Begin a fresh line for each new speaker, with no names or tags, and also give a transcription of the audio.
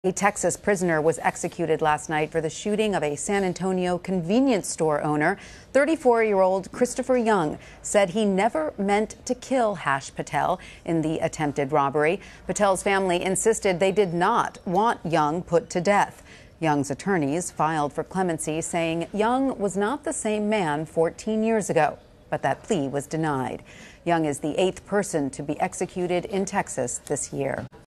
A Texas prisoner was executed last night for the shooting of a San Antonio convenience store owner. 34-year-old Christopher Young said he never meant to kill Patel in the attempted robbery. Patel's family insisted they did not want Young put to death. Young's attorneys filed for clemency, saying Young was not the same man 14 years ago, but that plea was denied. Young is the 8th person to be executed in Texas this year.